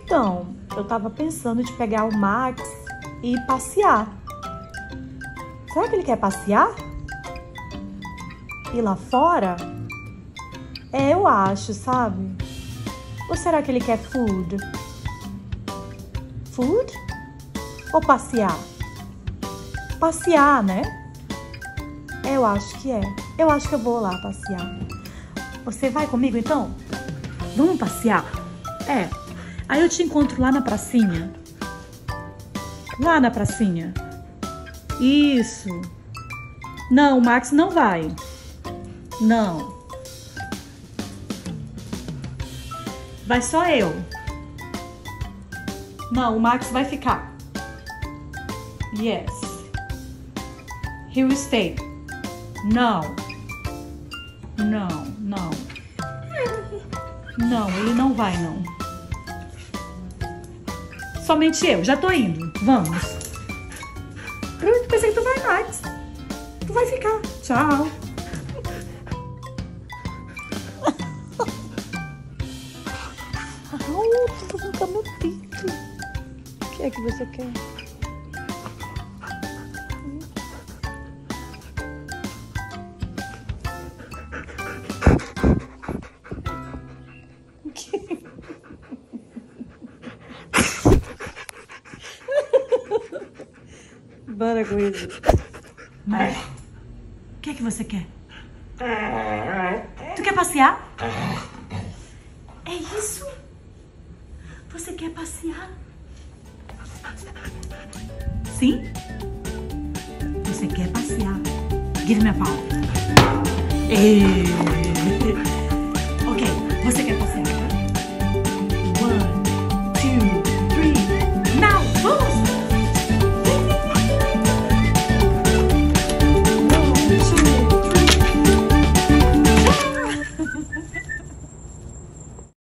Então, eu tava pensando de pegar o Max e ir passear. Será que ele quer passear? Ir lá fora? É, eu acho, sabe? Ou será que ele quer food? Food? Ou passear? Passear, né? Eu acho que é. Eu acho que eu vou lá passear. Você vai comigo, então? Vamos passear? É. Aí eu te encontro lá na pracinha. Lá na pracinha. Isso. Não, o Max não vai. Não. Vai só eu. Não, o Max vai ficar. Yes. He will stay. Não. Não, não. Não, ele não vai, não. Somente eu. Já tô indo. Vamos. Eu pensei que tu vai, Max. Tu vai ficar. Tchau. Tu vai ficar meu pinto. O que é que você quer? Para com isso. O que é que você quer? Tu quer passear? É isso? Você quer passear? Sim? Você quer passear? Give me a paw. Ok, você quer passear?